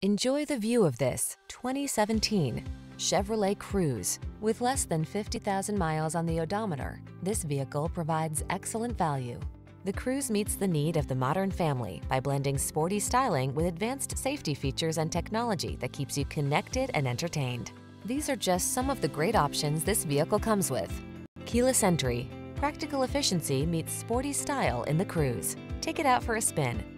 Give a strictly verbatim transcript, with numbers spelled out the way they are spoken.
Enjoy the view of this twenty seventeen Chevrolet Cruze. With less than fifty thousand miles on the odometer, this vehicle provides excellent value. The Cruze meets the need of the modern family by blending sporty styling with advanced safety features and technology that keeps you connected and entertained. These are just some of the great options this vehicle comes with: keyless entry, practical efficiency meets sporty style in the Cruze. Take it out for a spin